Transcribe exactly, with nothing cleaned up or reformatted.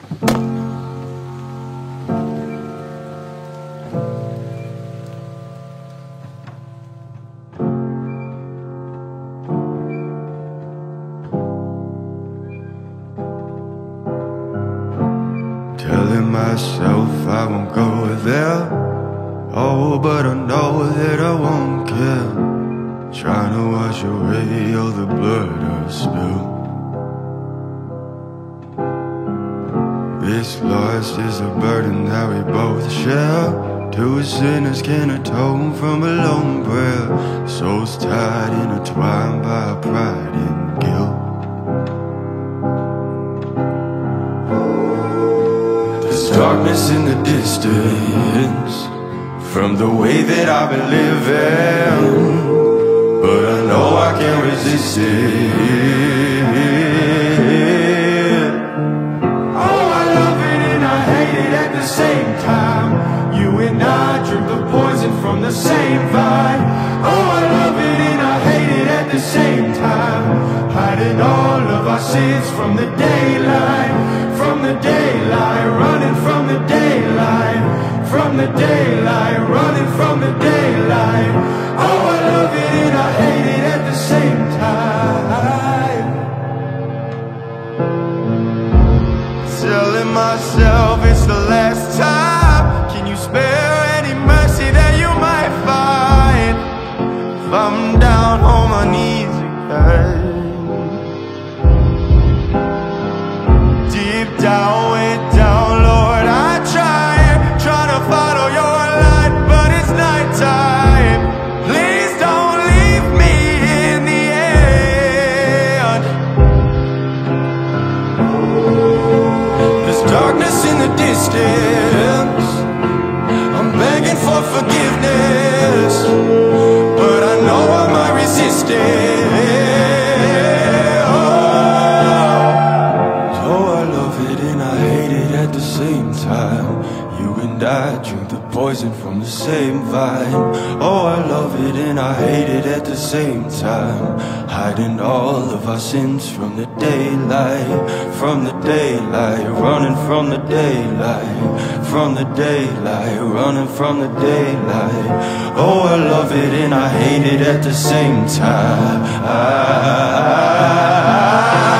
Telling myself I won't go there. Oh, but I know that I won't care. Trying to wash away all the blood I've spilled. This loss is a burden that we both share. Two sinners can atone from a lone prayer. Souls tied, intertwined by pride and guilt. There's darkness in the distance from the way that I've been living, but I know I can't resist it. Oh, I love it and I hate it at the same time. You and I drink the poison from the same vine. Oh, I love it and I hate it at the same time. Hiding all of our sins from the daylight, from the daylight, running from the daylight, from the daylight, running from the daylight. Oh, I love it and I hate it at the same time. Telling myself it's the last time. Can you spare any mercy that you might find if I'm down on my knees again? Deep down, way down, Lord, I try, try to follow your light, but it's nighttime. Please don't leave me in the end. There's darkness in the distance. I'm begging for forgiveness, but I know I might resist it. At the same time, you and I drink the poison from the same vine. Oh, I love it and I hate it at the same time. Hiding all of our sins from the daylight, from the daylight, running from the daylight, from the daylight, running from the daylight. Oh, I love it and I hate it at the same time. I